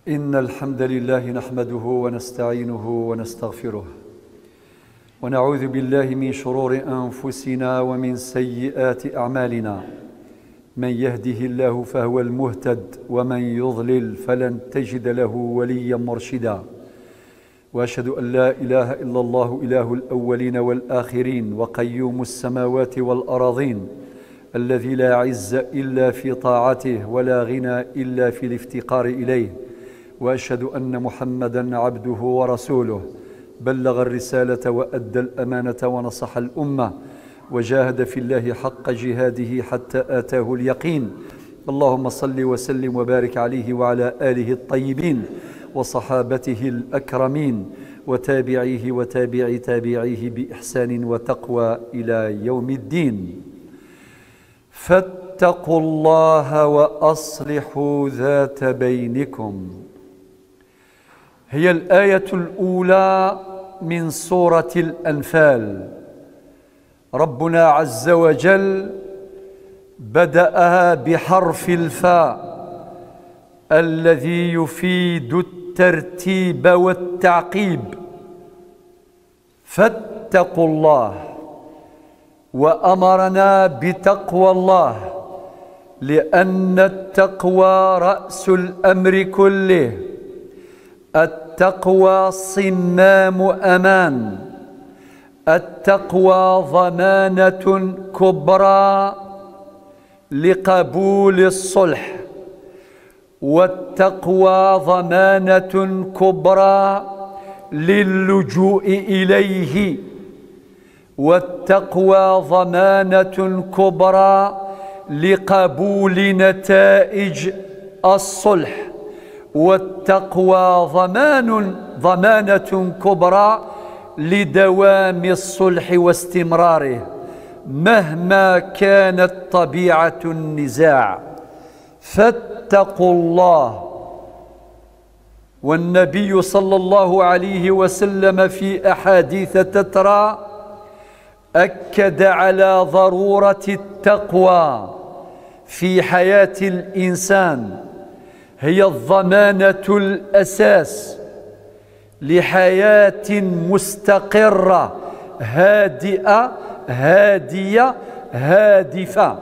إن الحمد لله نحمده ونستعينه ونستغفره ونعوذ بالله من شرور أنفسنا ومن سيئات أعمالنا. من يهده الله فهو المهتد ومن يضلل فلن تجد له وليا مرشدا. وأشهد أن لا إله إلا الله إله الأولين والآخرين وقيوم السماوات والأراضين الذي لا عز إلا في طاعته ولا غنى إلا في الافتقار إليه. وأشهد أن محمدًا عبده ورسوله بلغ الرسالة وأدى الأمانة ونصح الأمة وجاهد في الله حق جهاده حتى آتاه اليقين. اللهم صل وسلم وبارك عليه وعلى آله الطيبين وصحابته الأكرمين وتابعيه وتابع تابعيه بإحسان وتقوى إلى يوم الدين. فاتقوا الله وأصلحوا ذات بينكم. هي الآية الأولى من سورة الأنفال. ربنا عز وجل بدأها بحرف الفاء الذي يفيد الترتيب والتعقيب. فاتقوا الله، وأمرنا بتقوى الله لأن التقوى رأس الأمر كله. التقوى صمام أمان، التقوى ضمانة كبرى لقبول الصلح، والتقوى ضمانة كبرى للجوء إليه، والتقوى ضمانة كبرى لقبول نتائج الصلح، والتقوى ضمانة كبرى لدوام الصلح واستمراره مهما كانت طبيعة النزاع. فاتقوا الله. والنبي صلى الله عليه وسلم في أحاديث تترى أكد على ضرورة التقوى في حياة الإنسان. هي الضمانة الأساس لحياة مستقرة هادئة هادية هادفة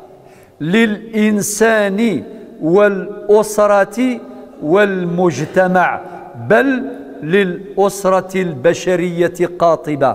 للإنسان والأسرة والمجتمع، بل للأسرة البشرية قاطبة.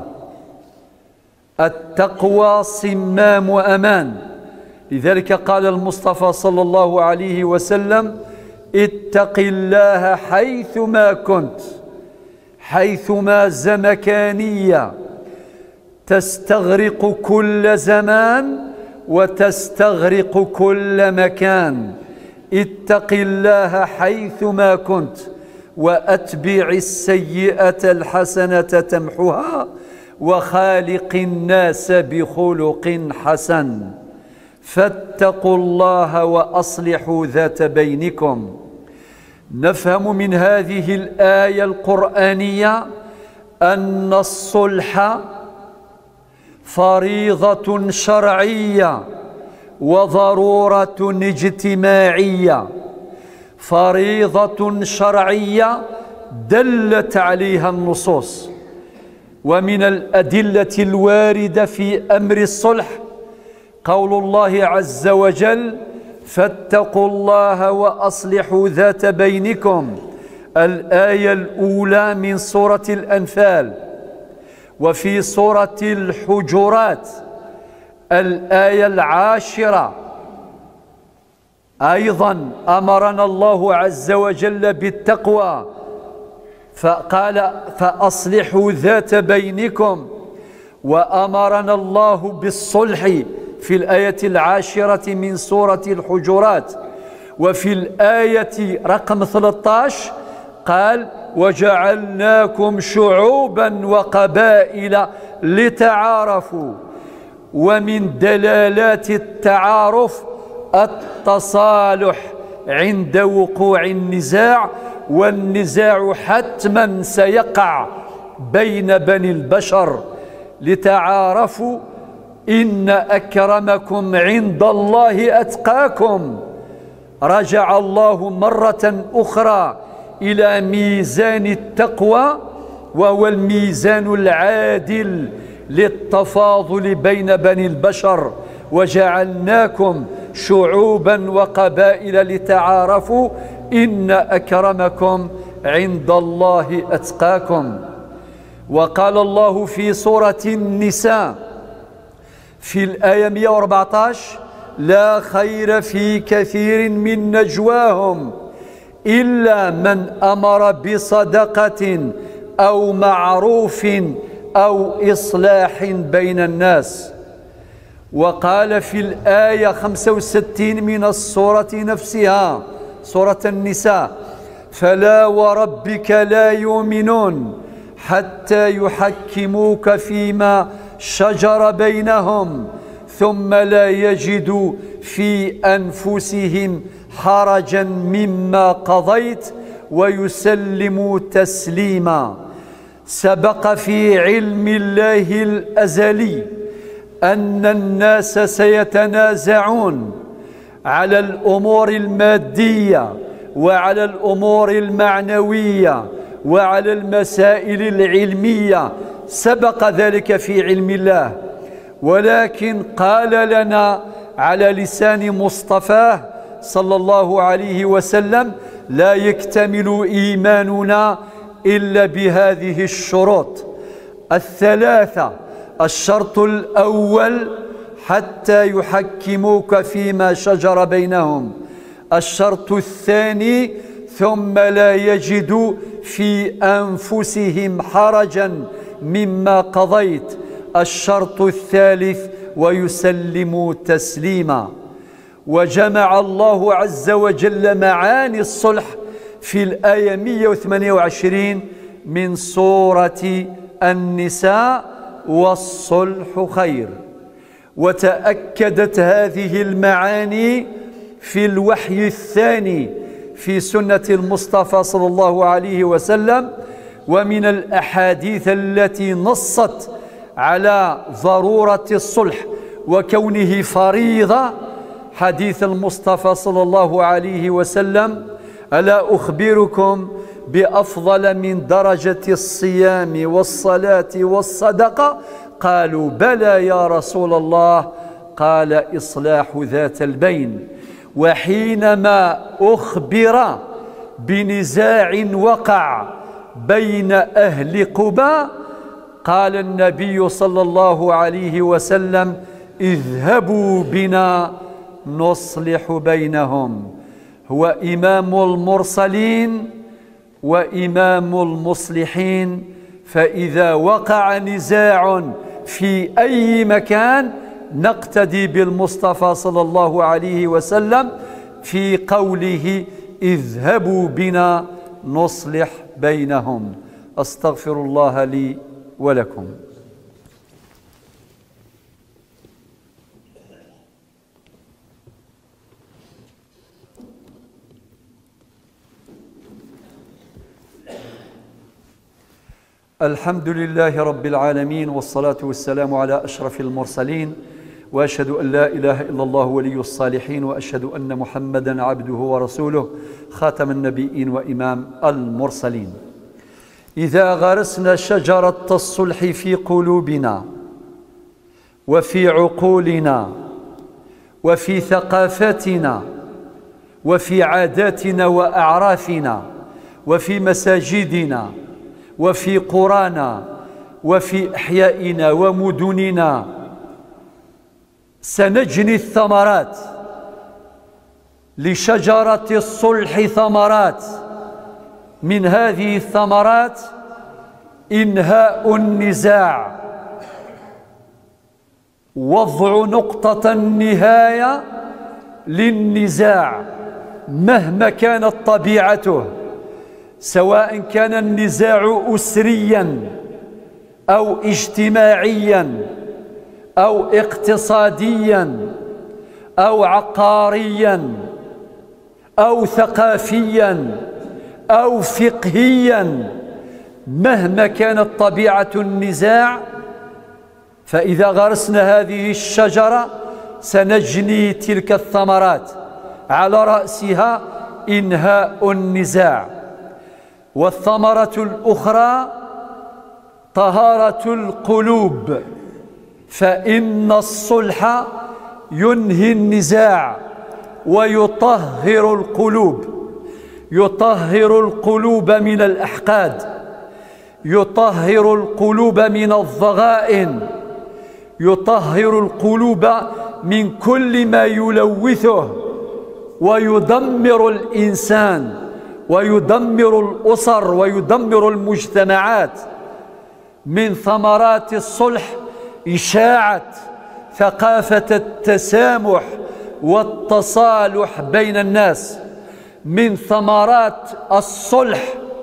التقوى صمام أمان. لذلك قال المصطفى صلى الله عليه وسلم: اتق الله حيثما كنت. حيثما زمكانية تستغرق كل زمان وتستغرق كل مكان. اتق الله حيثما كنت وأتبع السيئة الحسنة تمحها وخالق الناس بخلق حسن. فاتقوا الله وأصلحوا ذات بينكم. نفهم من هذه الآية القرآنية أن الصلح فريضة شرعية وضرورة اجتماعية. فريضة شرعية دلت عليها النصوص. ومن الأدلة الواردة في أمر الصلح قول الله عز وجل: فاتقوا الله وأصلحوا ذات بينكم. الآية الأولى من سورة الأنفال. وفي سورة الحجرات الآية 10 أيضا أمرنا الله عز وجل بالتقوى، فقال: فأصلحوا ذات بينكم. وأمرنا الله بالصلح في الآية 10 من سورة الحجرات. وفي الآية رقم 13 قال: وجعلناكم شعوبا وقبائل لتعارفوا. ومن دلالات التعارف التصالح عند وقوع النزاع، والنزاع حتما سيقع بين بني البشر. لتعارفوا إن أكرمكم عند الله أتقاكم. رجع الله مرة أخرى إلى ميزان التقوى، وهو الميزان العادل للتفاضل بين بني البشر. وجعلناكم شعوبا وقبائل لتعارفوا إن أكرمكم عند الله أتقاكم. وقال الله في سورة النساء في الآية 114: لا خير في كثير من نجواهم إلا من أمر بصدقة أو معروف أو إصلاح بين الناس. وقال في الآية 65 من السورة نفسها، سورة النساء: فلا وربك لا يؤمنون حتى يحكموك فيما شجر بينهم ثم لا يجدوا في أنفسهم حرجا مما قضيت ويسلموا تسليما. سبق في علم الله الأزلي أن الناس سيتنازعون على الأمور المادية وعلى الأمور المعنوية وعلى المسائل العلمية، سبق ذلك في علم الله. ولكن قال لنا على لسان مصطفاه صلى الله عليه وسلم: لا يكتمل إيماننا إلا بهذه الشروط الثلاثة. الشرط الأول: حتى يحكموك فيما شجر بينهم. الشرط الثاني: ثم لا يجدوا في أنفسهم حرجا مما قضيت. الشرط الثالث: ويسلموا تسليما. وجمع الله عز وجل معاني الصلح في الآية 128 من سورة النساء: والصلح خير. وتأكدت هذه المعاني في الوحي الثاني في سنة المصطفى صلى الله عليه وسلم، ومن الأحاديث التي نصت على ضرورة الصلح وكونه فريضة حديث المصطفى صلى الله عليه وسلم: ألا أخبركم بأفضل من درجة الصيام والصلاة والصدقة؟ قالوا: بلى يا رسول الله. قال: إصلاح ذات البين. وحينما أخبر بنزاع وقع بين أهل قباء قال النبي صلى الله عليه وسلم: اذهبوا بنا نصلح بينهم. هو إمام المرسلين وإمام المصلحين، فإذا وقع نزاع في أي مكان نقتدي بالمصطفى صلى الله عليه وسلم في قوله: اذهبوا بنا نصلح بينهم. أستغفر الله لي ولكم. الحمد لله رب العالمين، والصلاة والسلام على أشرف المرسلين، وأشهد أن لا إله إلا الله ولي الصالحين، وأشهد أن محمدا عبده ورسوله خاتم النبيين وإمام المرسلين. إذا غرسنا شجرة الصلح في قلوبنا وفي عقولنا وفي ثقافتنا وفي عاداتنا وأعرافنا وفي مساجدنا وفي قرانا وفي أحيائنا ومدننا، سنجني الثمرات لشجرة الصلح. ثمرات من هذه الثمرات: إنهاء النزاع، وضع نقطة النهاية للنزاع مهما كانت طبيعته، سواء كان النزاع أسريا أو اجتماعيا أو اقتصاديا أو عقاريا أو ثقافيا أو فقهيا. مهما كانت طبيعة النزاع، فإذا غرسنا هذه الشجرة سنجني تلك الثمرات، على رأسها إنهاء النزاع. والثمرة الأخرى طهارة القلوب، فإن الصلح ينهي النزاع ويطهر القلوب، يطهر القلوب من الأحقاد، يطهر القلوب من الضغائن، يطهر القلوب من كل ما يلوثه ويدمر الإنسان ويدمر الأسر ويدمر المجتمعات. من ثمرات الصلح إشاعة ثقافة التسامح والتصالح بين الناس. من ثمرات الصلح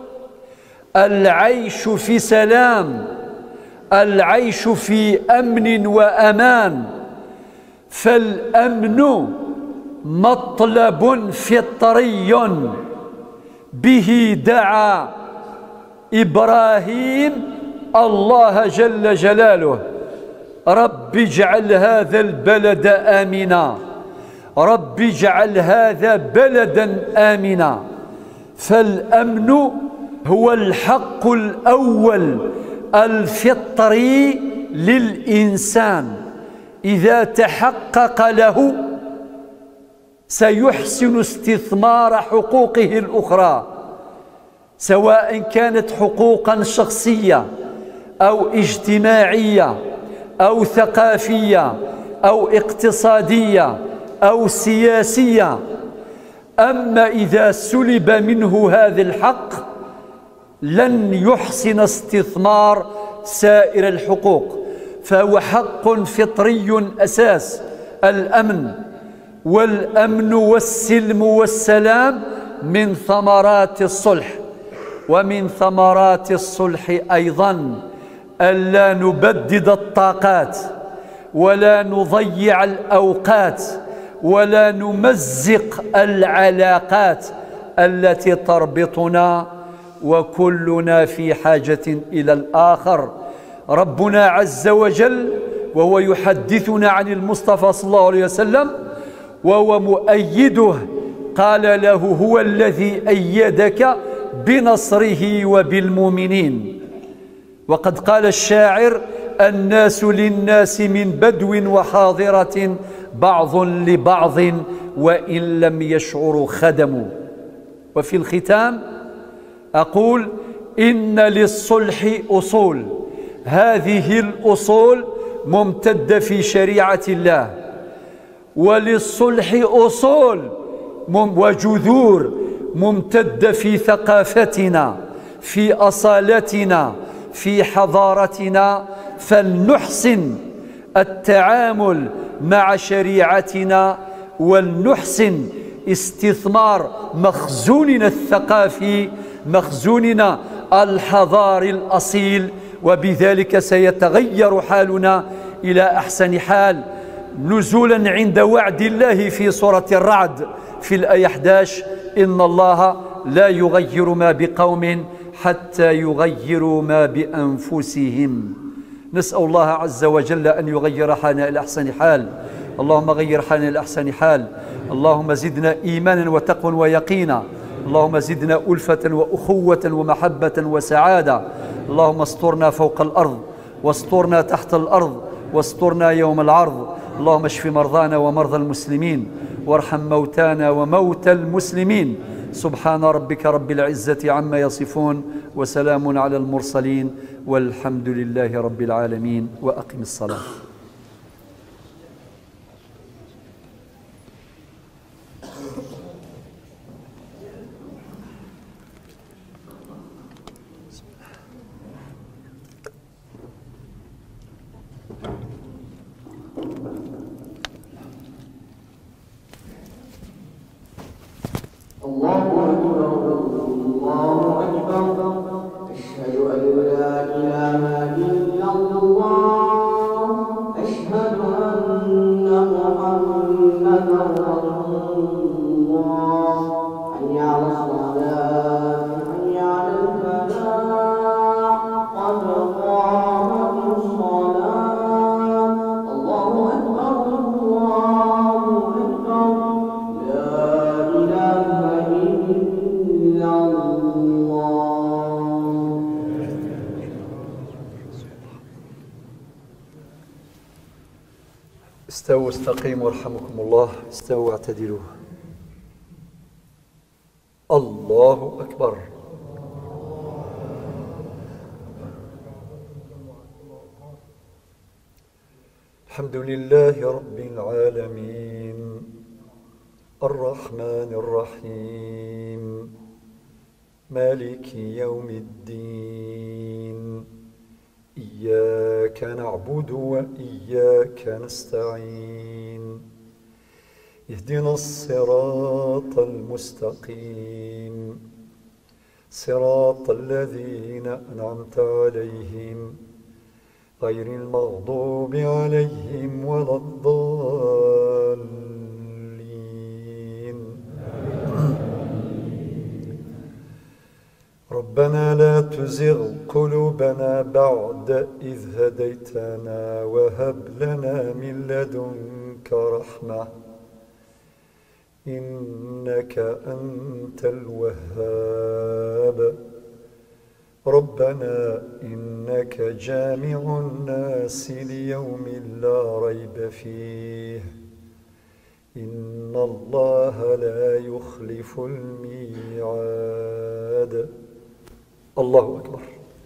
العيش في سلام، العيش في أمن وأمان. فالأمن مطلب فطري به دعا إبراهيم الله جل جلاله: رب اجعل هذا البلد آمنا، رب اجعل هذا بلدا آمنا. فالأمن هو الحق الأول الفطري للإنسان، إذا تحقق له سيحسن استثمار حقوقه الأخرى، سواء كانت حقوقا شخصية أو اجتماعية أو ثقافية أو اقتصادية أو سياسية. أما إذا سلب منه هذا الحق لن يحسن استثمار سائر الحقوق، فهو حق فطري أساس الأمن. والأمن والسلم والسلام من ثمرات الصلح. ومن ثمرات الصلح أيضا ألا نبدد الطاقات ولا نضيع الأوقات ولا نمزق العلاقات التي تربطنا، وكلنا في حاجة إلى الآخر. ربنا عز وجل وهو يحدثنا عن المصطفى صلى الله عليه وسلم وهو مؤيده قال له: هو الذي أيدك بنصره وبالمؤمنين. وقد قال الشاعر: الناس للناس من بدو وحاضرة، بعض لبعض وإن لم يشعروا خدموا. وفي الختام أقول: إن للصلح أصول، هذه الأصول ممتدة في شريعة الله، وللصلح أصول وجذور ممتدة في ثقافتنا، في أصالتنا، في حضارتنا. فلنحسن التعامل مع شريعتنا ولنحسن استثمار مخزوننا الثقافي، مخزوننا الحضاري الأصيل، وبذلك سيتغير حالنا إلى أحسن حال، نزولا عند وعد الله في سورة الرعد في الآية 11: إن الله لا يغير ما بقوم حتى يغيروا ما بأنفسهم. نسأل الله عز وجل أن يغير حالنا إلى أحسن حال. اللهم غير حالنا إلى أحسن حال. اللهم زدنا إيمانا وتقوى ويقينا. اللهم زدنا ألفة وأخوة ومحبة وسعادة. اللهم استرنا فوق الأرض واسترنا تحت الأرض واسترنا يوم العرض. اللهم اشف مرضانا ومرضى المسلمين وارحم موتانا وموتى المسلمين. سبحان ربك رب العزة عما يصفون وسلام على المرسلين والحمد لله رب العالمين. وأقم الصلاة. الله أكبر الله أكبر، أشهد أن لا إله إلا الله، أشهد أن محمدا رسول الله. حي على الصلاة حي على الفلاح، قد قامت الصلاة. الله أكبر الله أكبر، لا إله إلا الله. استووا استقيموا رحمكم الله. استووا واعتدلوا. الله أكبر. الحمد لله رب العالمين الرحمن الرحيم مالك يوم الدين إياك نعبد وإياك نستعين اهدنا الصراط المستقيم صراط الذين أنعمت عليهم غير المغضوب عليهم ولا الضالين. ربنا لا تزغ قلوبنا بعد إذ هديتنا وهب لنا من لدنك رحمة إنك أنت الوهاب. ربنا إنك جامع الناس ليوم لا ريب فيه إن الله لا يخلف الميعاد. الله أكبر.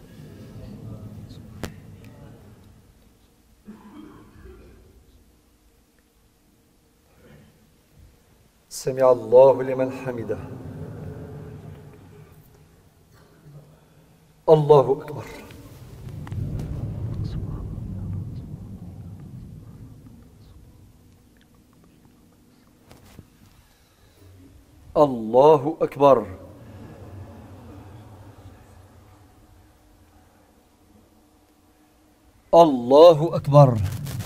سمع الله لمن حمده. الله أكبر. الله أكبر. الله أكبر.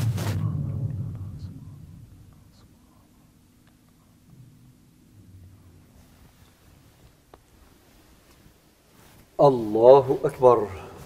الله أكبر.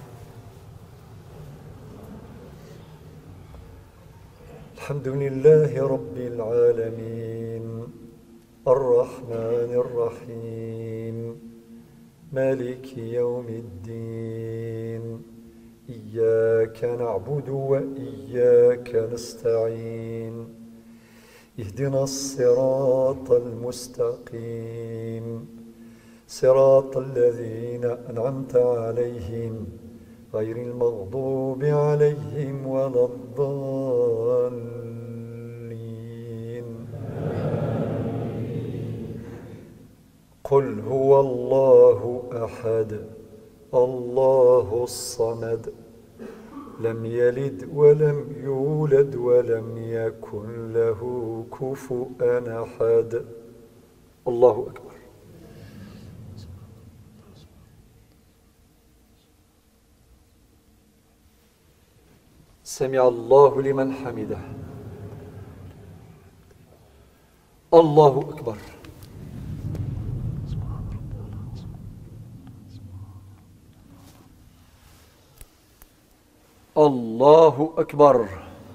الحمد لله رب العالمين الرحمن الرحيم مالك يوم الدين إياك نعبد وإياك نستعين اهدنا الصراط المستقيم صراط الذين أنعمت عليهم غير المغضوب عليهم ولا الضالين. قل هو الله أحد الله الصمد لم يلد ولم يولد ولم يكن له كفوا أحد. الله أكبر. سمع الله لمن حمده. الله أكبر. الله أكبر.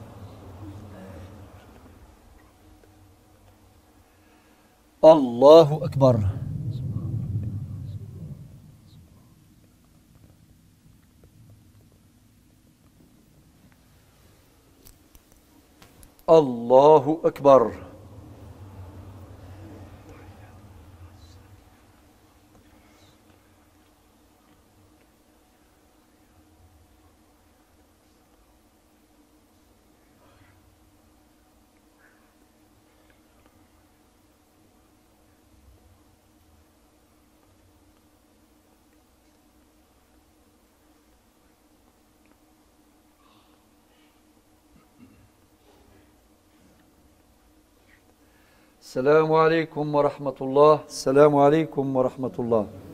الله أكبر. الله أكبر. السلام عليكم ورحمة الله. السلام عليكم ورحمة الله.